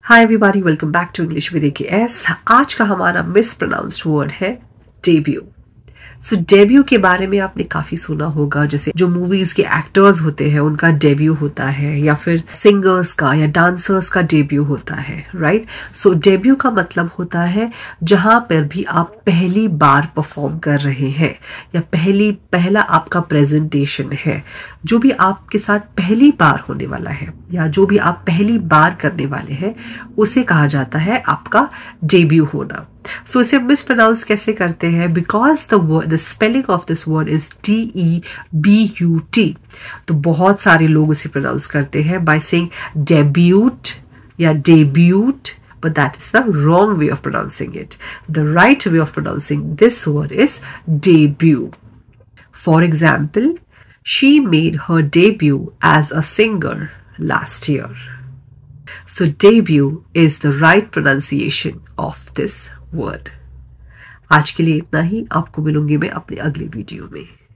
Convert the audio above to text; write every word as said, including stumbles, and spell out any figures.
Hi everybody, welcome back to English with AKS. आज का हमारा मिस प्रोनाउंस्ड वर्ड है डेब्यू। सो डेब्यू के बारे में आपने काफी सुना होगा, जैसे जो मूवीज के एक्टर्स होते हैं उनका डेब्यू होता है, या फिर सिंगर्स का या डांसर्स का डेब्यू होता है, राइट। सो डेब्यू का मतलब होता है जहां पर भी आप पहली बार परफॉर्म कर रहे हैं या पहली पहला आपका प्रेजेंटेशन है, जो भी आपके साथ पहली बार होने वाला है या जो भी आप पहली बार करने वाले हैं उसे कहा जाता है आपका डेब्यू होना। सो so, इसे मिस प्रोनाउंस कैसे करते हैं? Because the word the spelling of this word is D E B U T. तो बहुत सारे लोग इसे प्रोनाउंस करते हैं बाय सेइंग डेब्यूट या debut, but that is the wrong way of pronouncing it. The right way of pronouncing this word is debut. For example, she made her debut as a singer last year. So debut is the right pronunciation of this word. आज के लिए इतना ही। आपको मिलूंगी मैं अपने अगले video में।